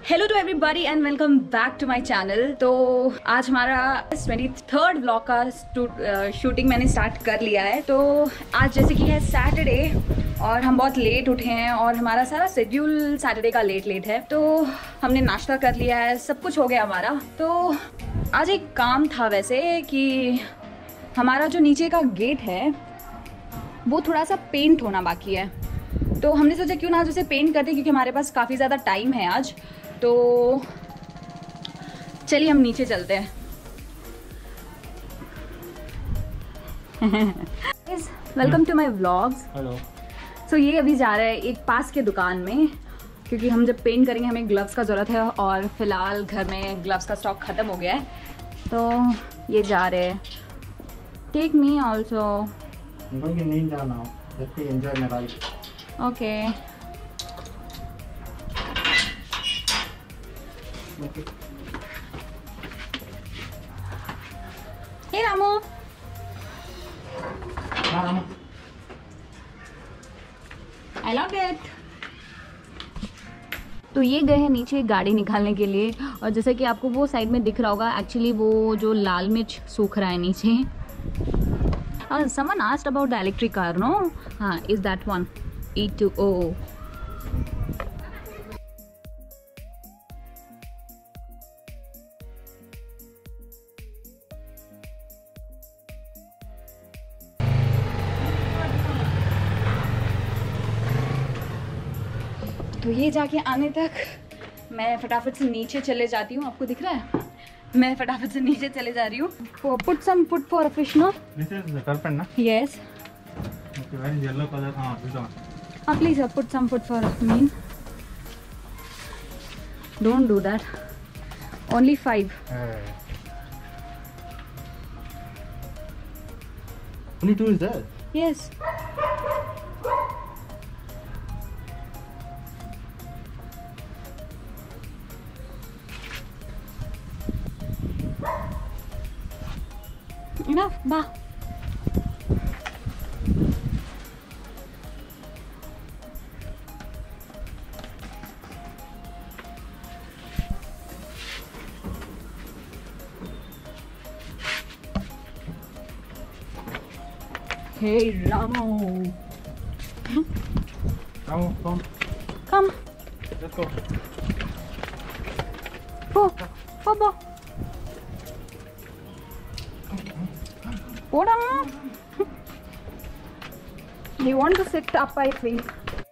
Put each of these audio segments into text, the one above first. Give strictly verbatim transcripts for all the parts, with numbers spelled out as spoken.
Hello to everybody and welcome back to my channel. तो आज हमारा ट्वेंटी थर्ड ब्लॉग का शूटिंग मैंने स्टार्ट कर लिया है। तो आज जैसे कि है सैटरडे और हम बहुत लेट उठे हैं और हमारा सारा शेड्यूल सैटरडे का लेट लेट है। तो हमने नाश्ता कर लिया है, सब कुछ हो गया हमारा। तो आज एक काम था वैसे कि हमारा जो नीचे का गेट है वो थोड़ा सा पेंट होना बाकी है। तो हमने सोचा क्यों ना आज उसे पेंट करते, क्योंकि हमारे पास काफ़ी ज़्यादा टाइम है आज। तो चलिए हम नीचे चलते हैं। Welcome to my vlogs. Hello. So ये अभी जा रहा है एक पास के दुकान में, क्योंकि हम जब पेंट करेंगे हमें ग्लव्स का ज़रूरत है और फिलहाल घर में ग्लव्स का स्टॉक ख़त्म हो गया है। तो ये जा रहे हैं। Take me also. Okay. Hey Ramu. I love it. तो ये गए हैं नीचे गाड़ी निकालने के लिए, और जैसे कि आपको वो साइड में दिख रहा होगा, एक्चुअली वो जो लाल मिर्च सूख रहा है नीचे। Uh, someone asked about the electric car, no? हाँ, is that one E two O? तो ये जाके आने तक मैं फटाफट से नीचे चले जाती हूँ। आपको दिख रहा है मैं फटाफट से नीचे चले जा रही हूँ। Put some food for a fish, no? This is the carpet, na? Yes. Okay, where is yellow color? Ah, this one. Ah, please uh, put some food for me. Don't do that. Only five. Hey. Only two is there. Yes. Enough, ba. Hey, Ramo. Come, come. Come. Let's go. Go. Go, go. Go down. You want to sit up, I think.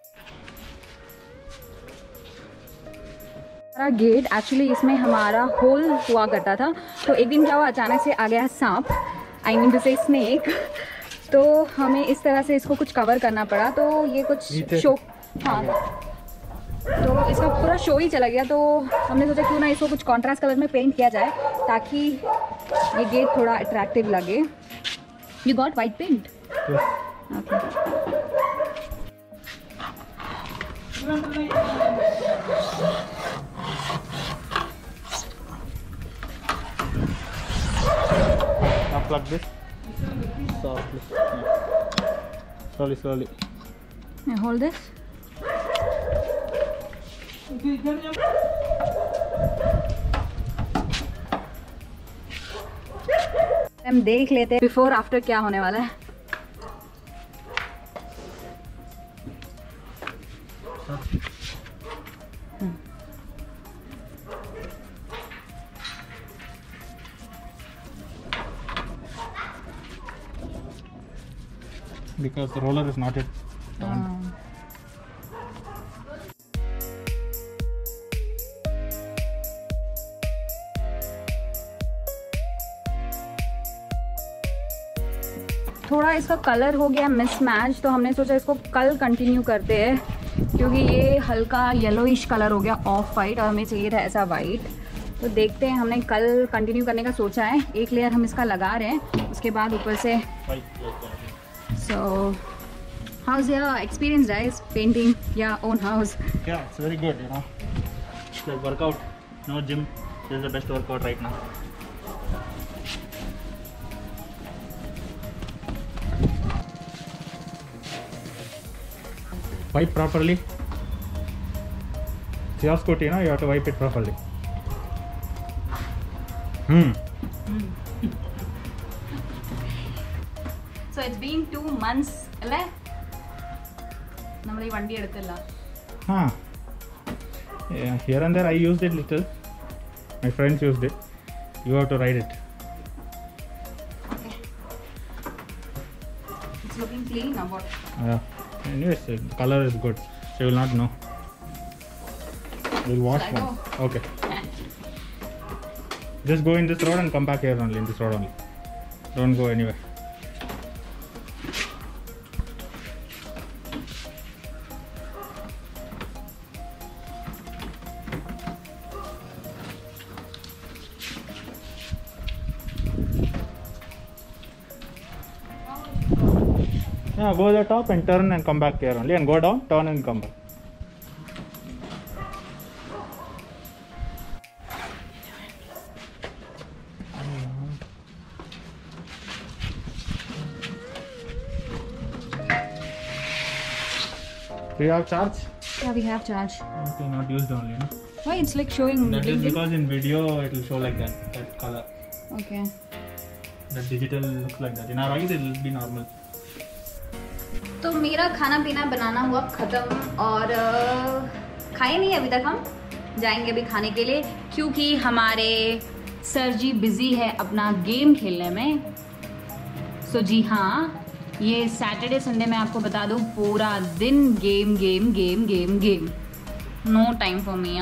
हमारा gate actually इसमें हमारा whole हुआ करता था। तो एक दिन क्या हुआ, अचानक से आ गया सांप, I mean to say snake. तो हमें इस तरह से इसको कुछ कवर करना पड़ा। तो ये कुछ शो, हाँ, तो इसका पूरा शो ही चला गया। तो हमने सोचा क्यों ना इसको कुछ कॉन्ट्रास्ट कलर में पेंट किया जाए ताकि ये गेट थोड़ा अट्रैक्टिव लगे। You got white paint? Yes. Okay. Now plug this. Softly. Slowly, slowly. Now hold this. हम देख लेते हैं बिफोर आफ्टर क्या होने वाला है। Because the roller is not yet turned. थोड़ा इसका कलर हो गया मिसमैच, तो हमने सोचा इसको कल कंटिन्यू करते हैं, क्योंकि ये हल्का येलोइश कलर हो गया ऑफ वाइट और हमें चाहिए था ऐसा वाइट। तो देखते हैं, हमने कल कंटिन्यू करने का सोचा है। एक लेयर हम इसका लगा रहे हैं, उसके बाद ऊपर से। So how is your experience guys painting your own house? Yeah, it's very good, you know. It's like workout. No gym. This is the best workout right now. Wipe properly. It's your scooty, no? You have to wipe it properly. Hmm. So it's been two months, alle? Nammal ee vandi eduthilla. Huh. Yeah, here and there I used it little. My friends used it. You have to ride it. Okay. It's looking clean now, what? Yeah. Anyways, the color is good. So you will not know. We'll wash Shall I one. go? Okay. Just go in this road and come back here only, in this road only. Don't go anywhere. Yeah, go to the top and turn and come back here only, and go down, turn and come back. Do you have charge? Yeah, we have charge. Okay, not used only, no? Why it's like showing That is blinking? because in video it will show like that, that color. Okay. That digital looks like that. In our eyes it will be normal. तो मेरा खाना पीना बनाना हुआ ख़त्म और खाए नहीं अभी तक, हम जाएंगे अभी खाने के लिए क्योंकि हमारे सर जी बिजी है अपना गेम खेलने में. सो जी हाँ, ये सैटरडे संडे मैं आपको बता दूँ पूरा दिन game game game game game. No time for me.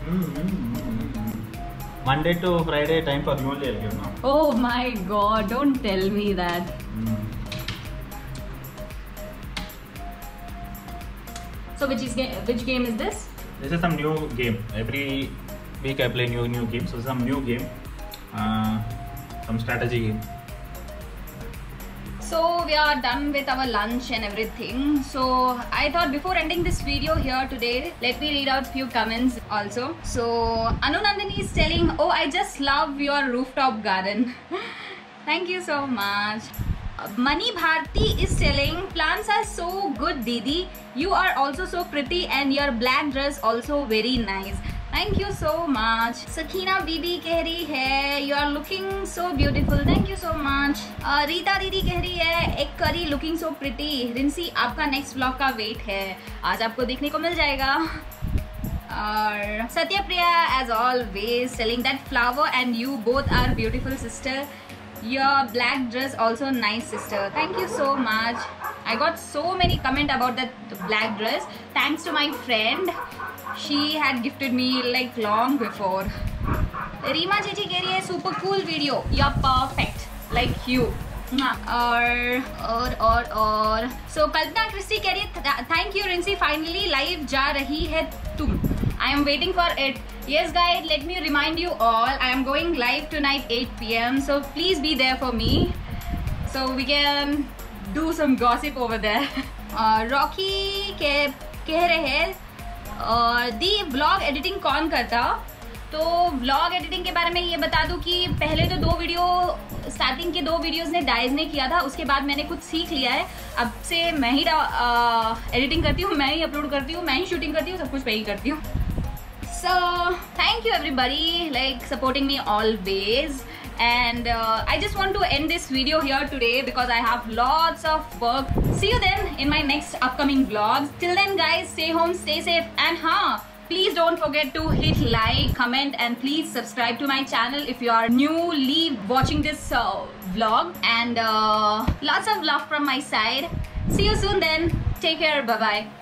Monday to Friday time for you only, you know. Oh my God! Don't tell me that. Mm. So which is ga- which game is this? This is some new game. Every week I play new new game. So some new game, uh, some strategy game. So we are done with our lunch and everything. So I thought before ending this video here today, let me read out few comments also. So Anunandini is telling, oh, I just love your rooftop garden. Thank you so much. Mani Bharti is telling, plants are so good, Didi. You are also so pretty and your black dress also very nice. Thank you so much. Sakina Bibi कह रही है, you are looking so beautiful. Thank you so much. uh, Rita दीदी कह रही है, एक करी looking so pretty. रिंसी आपका next vlog का वेट है, आज आपको देखने को मिल जाएगा. और सत्या प्रिया as always telling that flower and you both are beautiful sister. Your black dress also nice sister. Thank you so much. I got so many comment about that black dress. Thanks to my friend. She had gifted me like long before. Reema Chichi कह रही है super cool video. You're perfect like you. और और और और so कल्पना Christie कह रही है thank you रिंसी finally live जा रही है तुम. I am waiting for it. Yes guys, let me remind you all, I am going live tonight eight p m so please be there for me so we can do some gossip over there. uh, Rocky कह कह रहे हैं दी vlog editing कौन करता. तो vlog editing के बारे में ये बता दूं कि पहले तो दो वीडियो स्टार्टिंग के दो वीडियोस ने डाइज ने किया था, उसके बाद मैंने कुछ सीख लिया है. अब से मैं ही एडिटिंग करती हूँ, मैं ही अपलोड करती हूँ, मैं ही शूटिंग करती हूँ, सब कुछ मैं ही करती हूँ. So thank you everybody like supporting me always. And uh, I just want to end this video here today because I have lots of work. See you then in my next upcoming vlogs. Till then guys, stay home, stay safe, and huh, please don't forget to hit like, comment, and please subscribe to my channel if you are newly watching this uh, vlog. And uh, lots of love from my side. See you soon then. Take care. Bye bye.